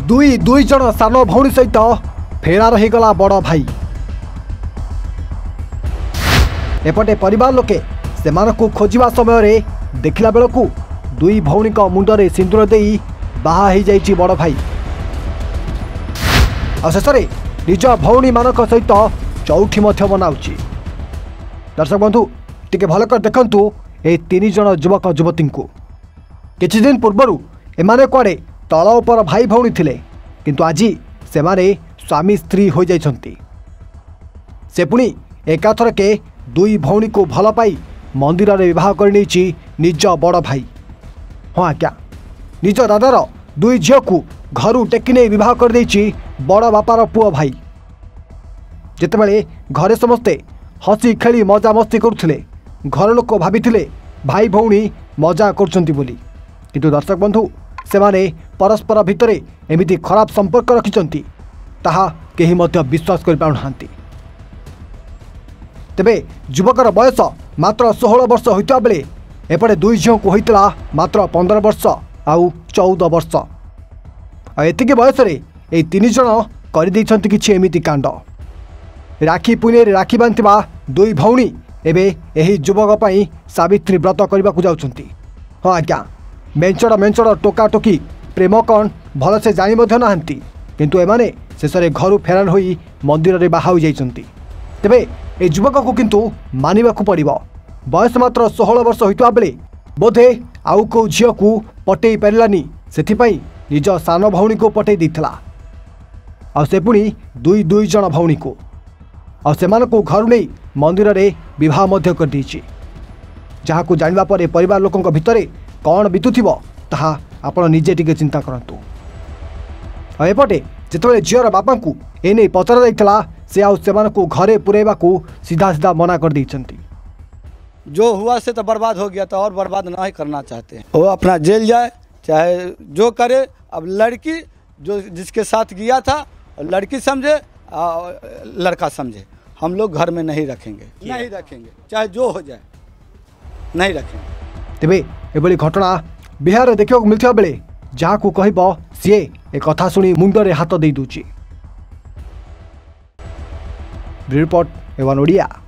दुई दुई जन सान भौणी सहित फेरार हो गला बड़ भाई। एपटे परिवार लोके सेमानकु खोजिबा समय रे देखिला बेलकु दुई भौणी मुंडरे सिंदूर देई बाहा हो जाइछि बड़ भाई। शेष में निज भौणी मानक सहित चौठी मनाउछि। दर्शक बंधु टिके भल कर देखंतु ए तीन जन युवक युवती को। किछि दिन पूर्वरु एमाने कुआडे तल उपर भाई भौणी थिले, किंतु आज से स्वामी स्त्री हो जाइछंती। से पुणी एकाथरके दुई भौणी को भल पाई मंदिर में विवाह कर निज बड़ भाई। हाँ आज्ञा, निज दादार दुई झील को घर टेकी नहीं विवाह कर बड़ बापार पुओ भाई। जितेबाला घरे समस्ते हसी खेली मजा मस्ती करुले, घर लोक भाभी भाई भौणी मजा कर बोली, किंतु दर्शक बंधु से माने परस्पर भितर एमिति खराब संपर्क रखिंट ताहा केही मध्य विश्वास कर पाउनाहांती। तेबे युवकर बयस मात्र 16 वर्ष होइता बेले एपटे दुई झील को होइतला मात्र 15 वर्ष आउ 14 वर्ष। एतिकी बयस रे ए तीन जन कर दैछंती किछि एमिति कांड। राखी पुनेरे राखी बांधिबा दुई भौणी एबे एही युवक पई सावित्री व्रत करबा को जाउछंती। हाँ आज्ञा, मेंचड़ टोका टोकी प्रेम कौन भल से जानी मध्य नाहांती, किंतु एमाने शेष में घर फेरार होई मंदिर में बाहा जाइछंती। तेबे ए युवक को किंतु मानिबाकू पड़िबो। बयस मात्र 16 वर्ष होइता बेले बोधे आउ को झील को पटेई पारानी, सेथिपाई निज सान भौणी को पटेई देथिला। आ से पुणी दुई दुई जन भौणी को को घर नहीं मंदिर में विवाह मध्य कर देछि। जहाँ को जानिबा परे परिवार लोकंक भितरे कौन बीतुथिबो ताहा आपण निजे टिके चिंता करंतु। एपटे जितेबाला झीर बापा को एने पचरा जाइतला, से आउ सेमानकु घरे पुरेबा को सीधा सीधा मना कर दैछंती। जो हुआ से तो बर्बाद हो गया, तो और बर्बाद नहीं करना चाहते हैं। वो अपना जेल जाए चाहे जो करे। अब लड़की जो जिसके साथ गया था लड़की समझे लड़का समझे, हम लोग घर में नहीं रखेंगे, नहीं रखेंगे, चाहे जो हो जाए नहीं रखेंगे। तेबे एभली घटना बिहार देखा मिलता बेले जहाँ को कहब सी ए कथा शुणी मुंडरे हाथ दे दूची। रिपोर्ट एवन ओडिया।